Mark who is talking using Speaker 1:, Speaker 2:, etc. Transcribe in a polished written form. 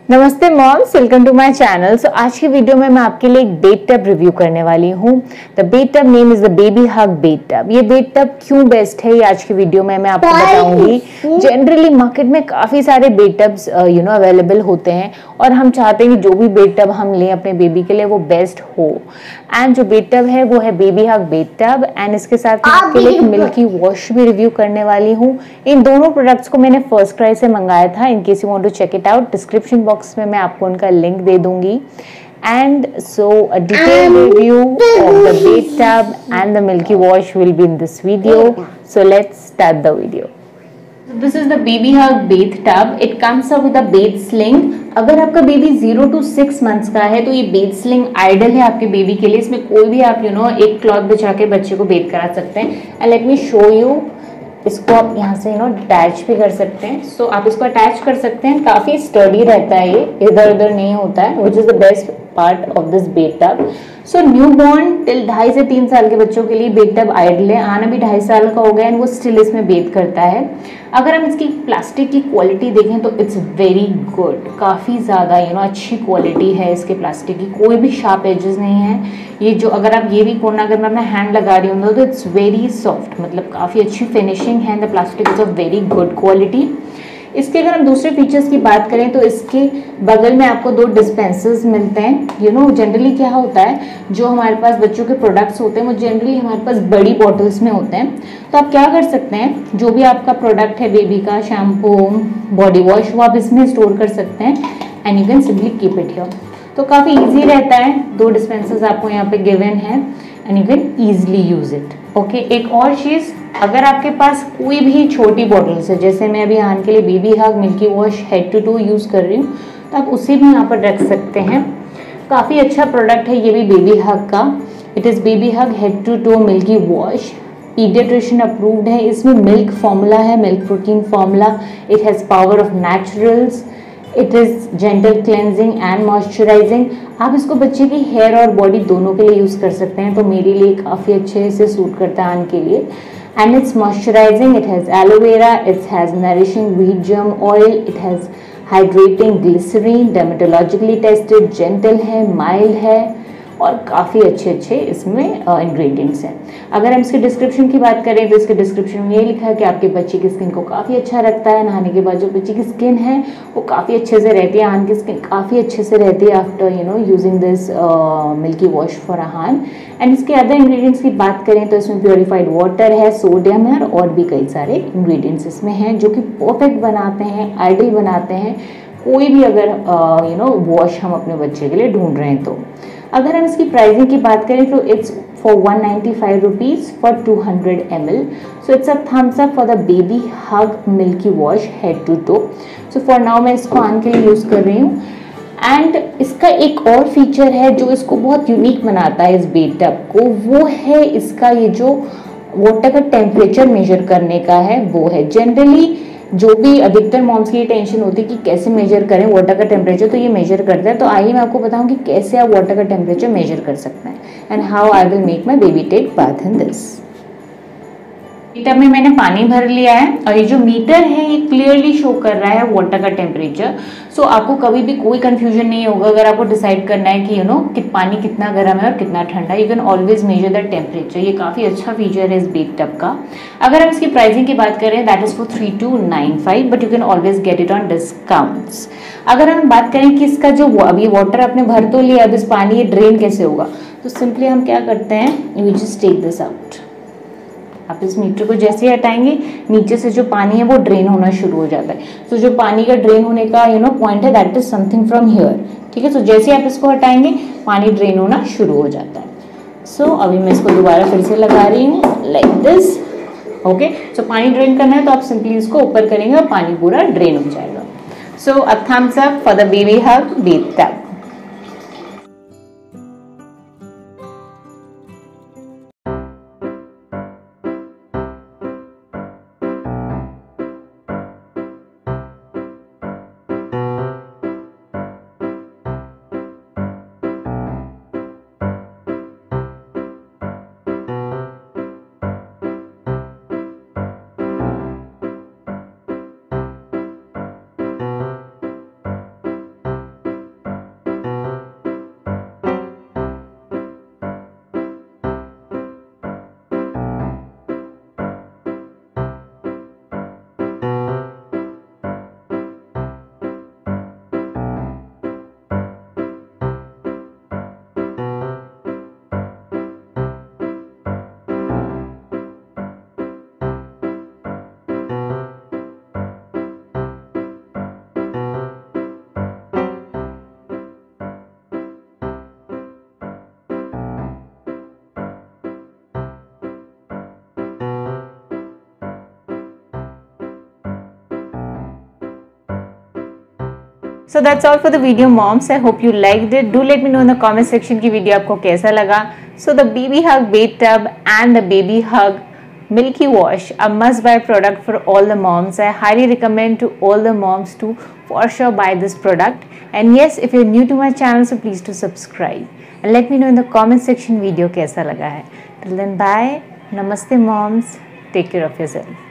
Speaker 1: नमस्ते moms, welcome to my channel. So आज की वीडियो में मैं आपके लिए एक बेड टब रिव्यू करने वाली हूँ। The bed tub name is the baby hug bed tub. ये बेड टब क्यों बेस्ट है ये आज की वीडियो में मैं आपको बताऊंगी। जनरली मार्केट में काफी सारे बेड टब्स अवेलेबल होते हैं और हम चाहते हैं कि जो भी बेड टब हम लें अपने बेबी के लिए वो बेस्ट हो। एंड जो बेड टब है वो है baby hug bed tub and इसके साथ मैं आपके लिए एक मिल्की वॉश भी रिव्यू करने वाली हूँ। इन दोनों प्रोडक्ट्स को मैंने फर्स्ट क्राई से मंगाया था। In case you want to check it out, description box में मैं आपको उनका लिंक दे दूंगी। And so a detailed review of the bath tub and the milky wash will be in this video. So let's start the video. So this is the baby hug bath tub. It comes up with a bath sling. अगर आपका baby 0 to 6 months का है तो ये Beth sling idol है आपके baby के लिए। इसमें कोई भी आप एक क्लॉथ बिछा के बच्चे को बेथ करा सकते हैं। And let me show you, इसको आप यहाँ से अटैच भी कर सकते हैं। सो आप इसको अटैच कर सकते हैं, काफी स्टडी रहता है, ये इधर उधर नहीं होता है, which is the best part of this bed tub. So new born till 2.5 से 3 साल के बच्चों के लिए बेड टब आइडल है। आना भी 2.5 साल का हो गया एंड वो स्टिल इसमें बेथ करता है। अगर हम इसकी प्लास्टिक की क्वालिटी देखें तो इट्स वेरी गुड, काफ़ी ज़्यादा अच्छी क्वालिटी है इसके प्लास्टिक की, कोई भी शार्प एजेस नहीं है। ये जो अगर आप ये भी कोना अगर मैं अपना हैंड लगा रही हूँ तो इट्स वेरी सॉफ्ट, मतलब काफ़ी अच्छी फिनिशिंग है। The plastic is of very good quality. इसके अगर हम दूसरे फीचर्स की बात करें तो इसके बगल में आपको 2 डिस्पेंसर्स मिलते हैं। जनरली क्या होता है, जो हमारे पास बच्चों के प्रोडक्ट्स होते हैं वो जनरली हमारे पास बड़ी बॉटल्स में होते हैं। तो आप क्या कर सकते हैं, जो भी आपका प्रोडक्ट है बेबी का, शैम्पू, बॉडी वॉश, वो आप इसमें स्टोर कर सकते हैं and you can simply keep it here. तो काफ़ी ईजी रहता है। 2 डिस्पेंसर्स आपको यहाँ पे गिवन है and you can easily use it. Okay, एक और चीज़, अगर आपके पास कोई भी छोटी बॉटल्स है, जैसे मैं अभी आन के लिए baby hug milky wash head to toe use कर रही हूँ, तो आप उसे भी यहाँ पर रख सकते हैं। काफ़ी अच्छा प्रोडक्ट है ये भी बेबी हग का। It is baby hug head to toe milky wash, paediatrician approved है। इसमें मिल्क फॉर्मूला है, milk protein formula. It has power of naturals. It is gentle cleansing and moisturising. आप इसको बच्चे की हेयर और बॉडी दोनों के लिए यूज़ कर सकते हैं, तो मेरे लिए काफ़ी अच्छे से सूट करता है आन के लिए। And it's moisturizing, it has aloe vera, it has nourishing wheat germ oil, it has hydrating glycerine, dermatologically tested, gentle है, mild है और काफ़ी अच्छे अच्छे इसमें इंग्रेडिएंट्स हैं। अगर हम इसके डिस्क्रिप्शन की बात करें तो इसके डिस्क्रिप्शन में ये लिखा है कि आपके बच्चे की स्किन को काफ़ी अच्छा रखता है। नहाने के बाद जो बच्चे की स्किन है वो काफ़ी अच्छे से रहती है, आहान की स्किन काफ़ी अच्छे से रहती है after using this milky wash for Aahan. And इसके अदर इंग्रेडिएंट्स की बात करें तो इसमें प्योरीफाइड वाटर है, सोडियम है और भी कई सारे इंग्रेडिएंट्स इसमें हैं जो कि परफेक्ट बनाते हैं, आइडियल बनाते हैं कोई भी अगर वॉश हम अपने बच्चे के लिए ढूंढ रहे हैं तो। अगर हम इसकी प्राइसिंग की बात करें तो it's for 195 rupees for 200 ml। So it's a thumbs up for the baby hug milky wash head to toe. So for now मैं इसको आन के लिए यूज़ कर रही हूँ। एंड इसका एक और फीचर है जो इसको बहुत यूनिक बनाता है इस बेड टब को, वो है इसका ये जो वाटर का टेम्परेचर मेजर करने का है वो है। जनरली जो भी अधिकतर मॉम्स की टेंशन होती है कि कैसे मेजर करें वाटर का टेम्परेचर, तो ये मेजर करता है। तो आइए मैं आपको बताऊं कि कैसे आप वाटर का टेम्परेचर मेजर कर सकते हैं and how I will make my baby take bath in this. Meter में मैंने पानी भर लिया है और ये जो मीटर है ये क्लियरली शो कर रहा है वाटर का टेम्परेचर। सो आपको कभी भी कोई कंफ्यूजन नहीं होगा अगर आपको डिसाइड करना है कि कि पानी कितना गर्म है और कितना ठंडा। You can always measure the temperature. ये काफ़ी अच्छा फीचर है इस बेड टब का। अगर हम इसकी प्राइसिंग की बात करें that is for 3295, but you can always get it on discounts. अगर हम बात करें कि इसका जो अभी वाटर आपने भर तो लिया, अब इस पानी ये ड्रेन कैसे होगा, तो सिंपली हम क्या करते हैं, you just take this out. आप इस मीटर को जैसे ही हटाएंगे नीचे से जो पानी है वो ड्रेन होना शुरू हो जाता है। तो जो पानी का ड्रेन होने का पॉइंट है that is something from here. ठीक है, तो जैसे आप इसको हटाएंगे पानी ड्रेन होना शुरू हो जाता है। सो अभी मैं इसको दोबारा फिर से लगा रही हूँ लाइक दिस। ओके, सो पानी ड्रेन करना है तो आप सिंपली इसको ऊपर करेंगे और पानी पूरा ड्रेन हो जाएगा। So a thumbs up for the baby hug bed tub. So that's all for the video, moms. I hope you liked it. Do let me know in the comment section कि video आपको कैसा लगा. So the Baby Hug Bath Tub and the Baby Hug Milky Wash, a must-buy product for all the moms. I highly recommend to all the moms to for sure buy this product. And yes, if you're new to my channel, so please to subscribe. And let me know in the comment section video कैसा लगा है. Till then, bye. Namaste, moms. Take care of yourself.